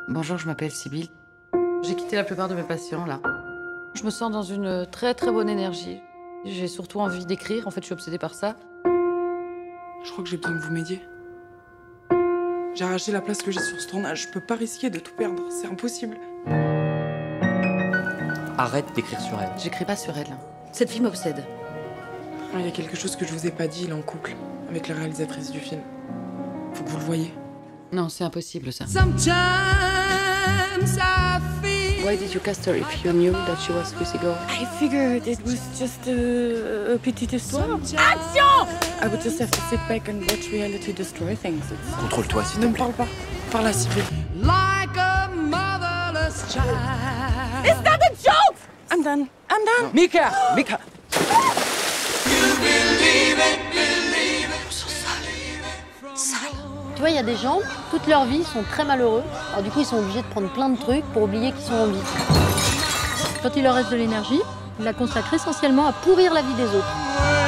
Bonjour, je m'appelle Sybille. J'ai quitté la plupart de mes patients, là. Je me sens dans une très très bonne énergie. J'ai surtout envie d'écrire, en fait, je suis obsédée par ça. Je crois que j'ai besoin que vous m'aidiez. J'ai arraché la place que j'ai sur ce tournage. Je peux pas risquer de tout perdre, c'est impossible. Arrête d'écrire sur elle. J'écris pas sur elle. Cette fille m'obsède. Il y a quelque chose que je vous ai pas dit, il est en couple avec la réalisatrice du film. Faut que vous le voyez. Non, c'est impossible, ça. Sometimes I feel Why did you cast her if you knew that she was Lucy Gore? I figured it was just a petite histoire. action. I would just have to sit back and watch reality destroy things. Contrôle-toi, s'il Ne te me plaît. parle pas. Par là, Sybille. Like a motherless child. Is that a joke? I'm done. I'm done. Mika! Mika! Tu vois, il y a des gens, toute leur vie, ils sont très malheureux. Alors du coup, ils sont obligés de prendre plein de trucs pour oublier qu'ils sont en vie. Quand il leur reste de l'énergie, ils la consacrent essentiellement à pourrir la vie des autres.